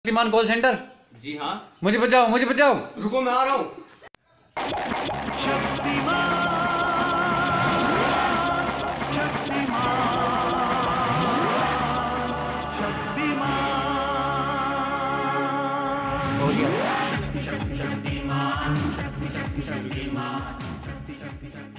Shaktimaan call centre. जी हाँ। मुझे बचाओ, मुझे बचाओ। रुको मैं आ रहा हूँ। हो गया।